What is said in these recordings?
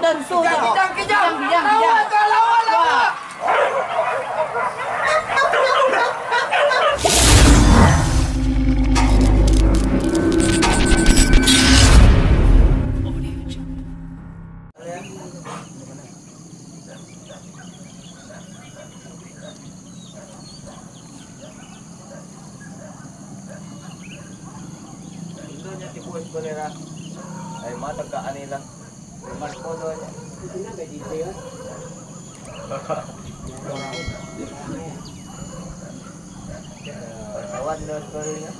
tentu dah. Kejam. Lawan. Bolehlah. Ay mata ka anila. Mas polo niya. Sina may DJ yun. Kawan na story niya.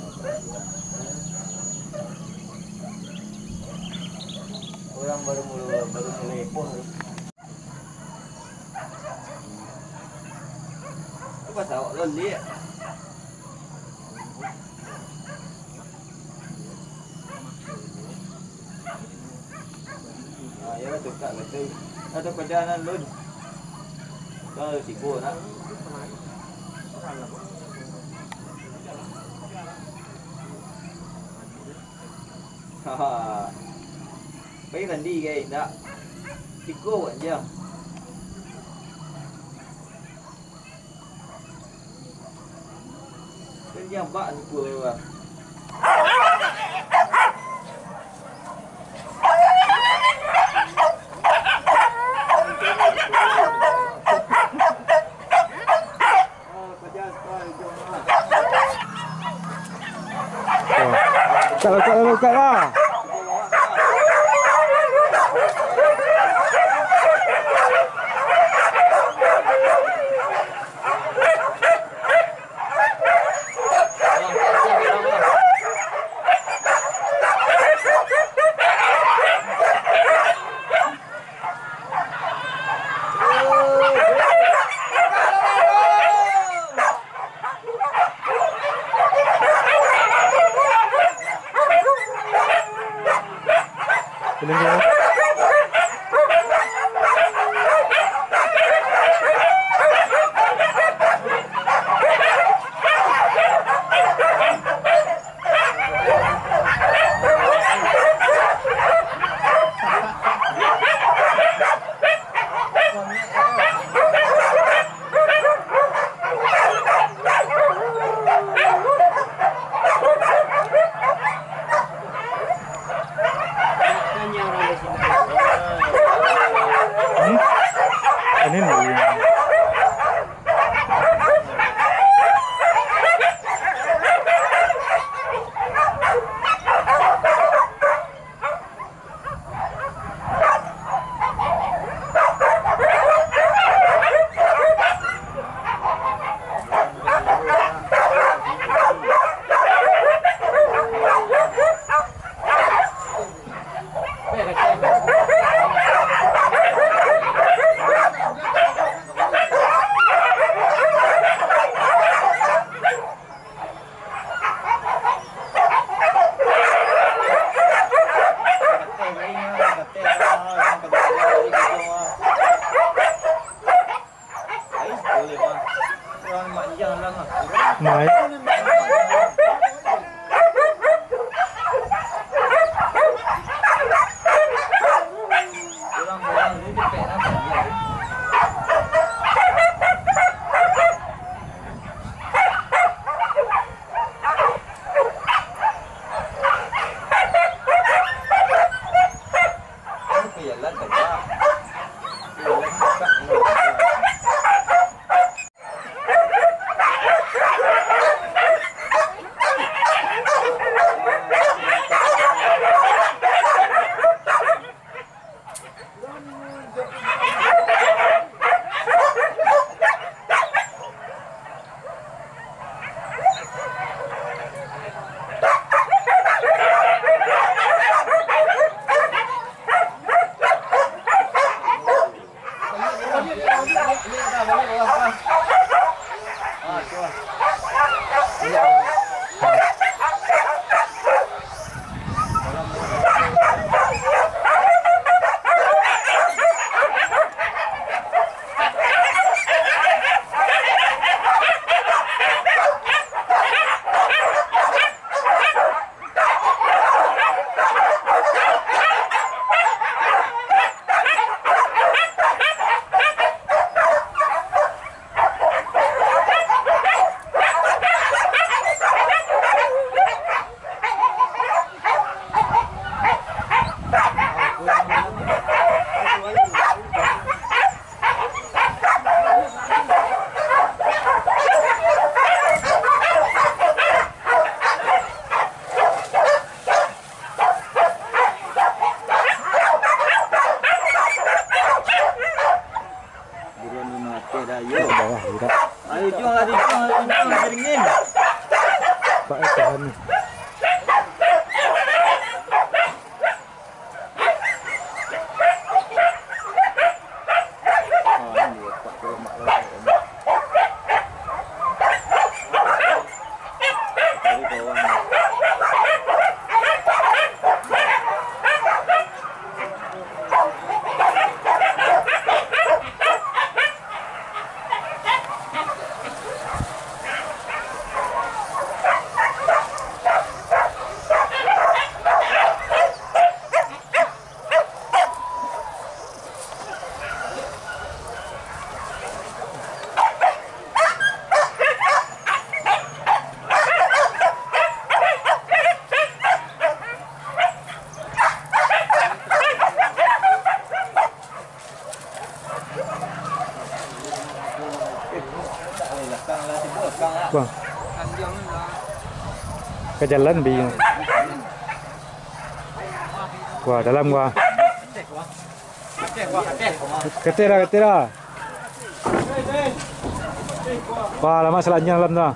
Orang baru mulai pun. Apa tahu loli. Ya tu kat betul. Ada perjalanan lun. Ke Sipo nak. Ha. Bây lần đi cái đó. Sipo vẫn chưa. Cái gì bạn của Kat lah. Bang. Ke jalan bingung. Wah, dalam gua. Ketera. Wah, lama selanjutnya dalam tu.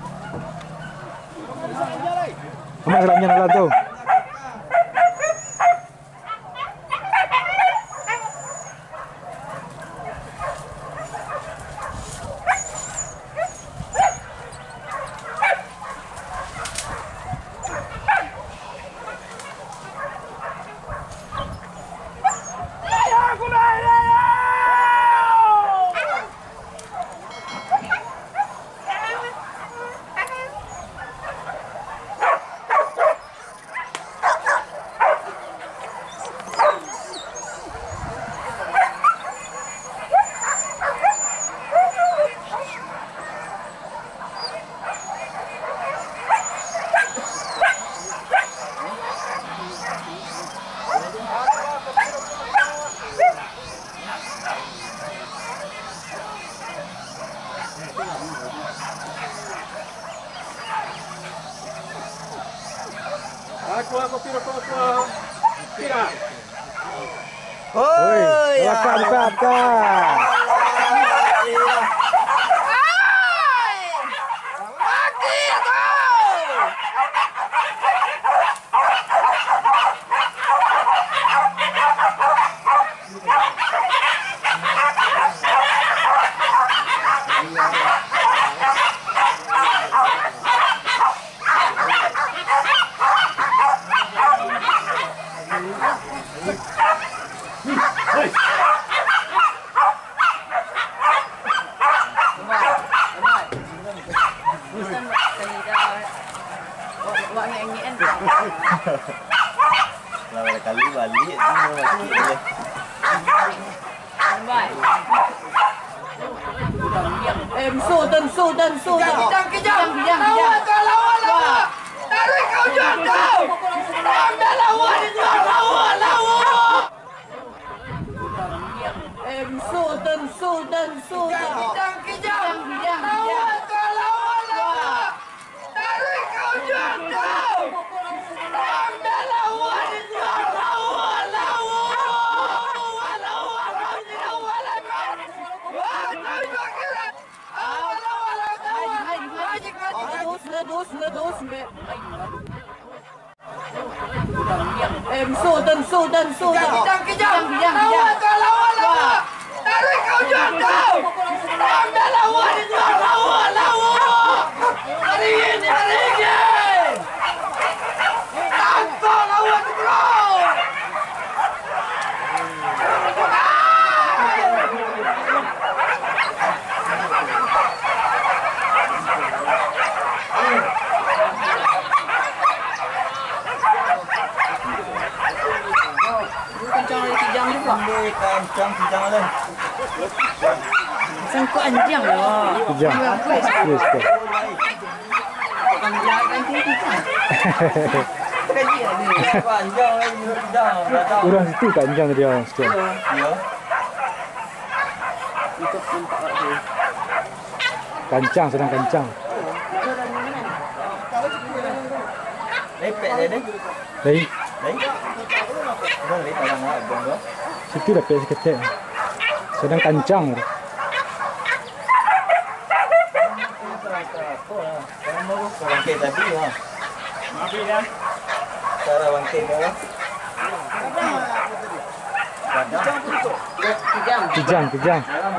Lama selanjutnya dalam tu. Oi, apa? Lawan kali balik tu lagi je. Su. Kejam. Lawan. Tarik kau jatuh. Anda lawan itu lawan. Su. Kejam. Lawan. Tarik kau jatuh. Anda lawan itu lawan. Su. Kejam. Lawan. Tarik kau jatuh. Anda lawan itu lawan. Hari ini. Tanpa lawan bro. Kencang ada. Sangkut anjing lah. Kejam. Yes. Panjang lagi kencang. Orang situ kanjang dia sikit. Ya. Kancang sedang kancang. Lepek dia ni. Lai, Kau ni tak nak abang tu. situ lepek sikit. Sedang kancang. Orang ke tadi ha. Sarawang Timur. Kijang.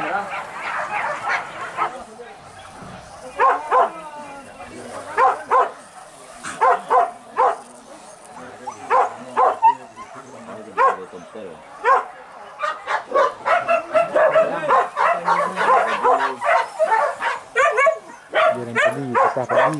Biarin tadi, pecah tadi.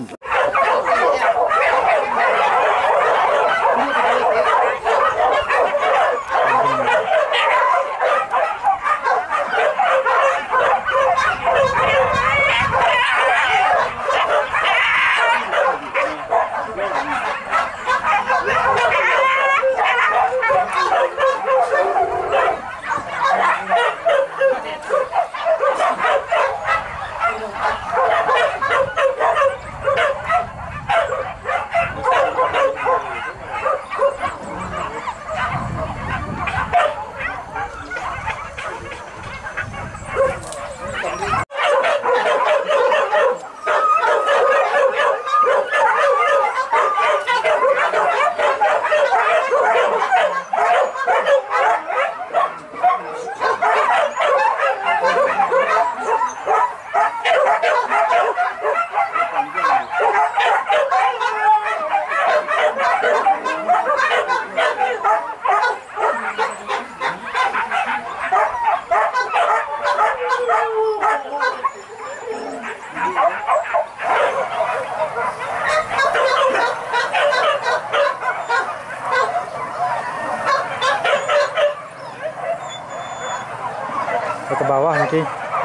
Ke bawah nanti.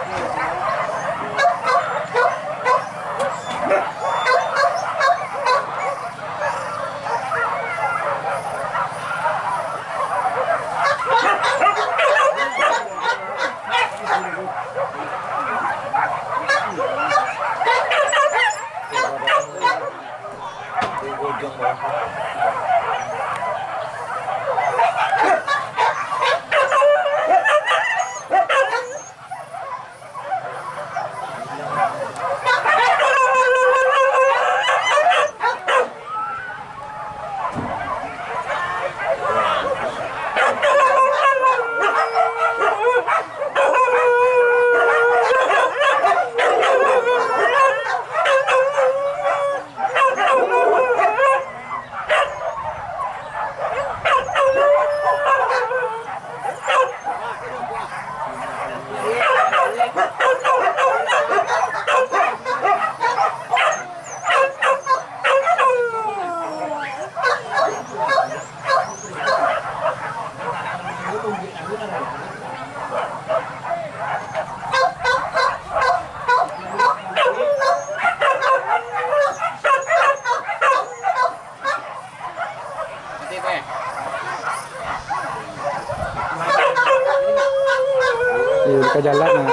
Ke jalan nah.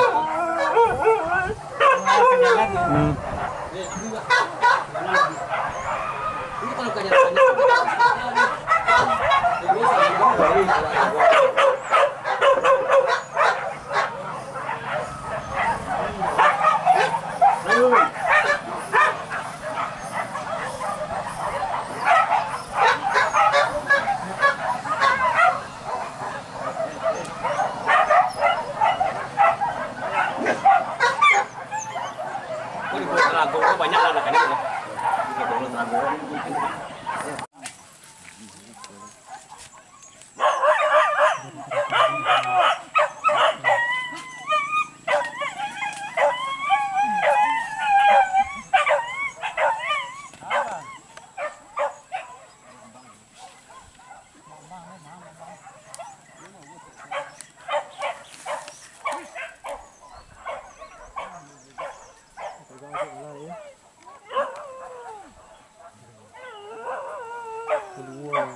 Rago banyak anak-anak ya.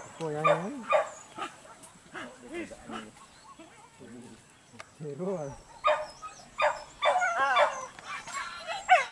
Kedua, yang ini.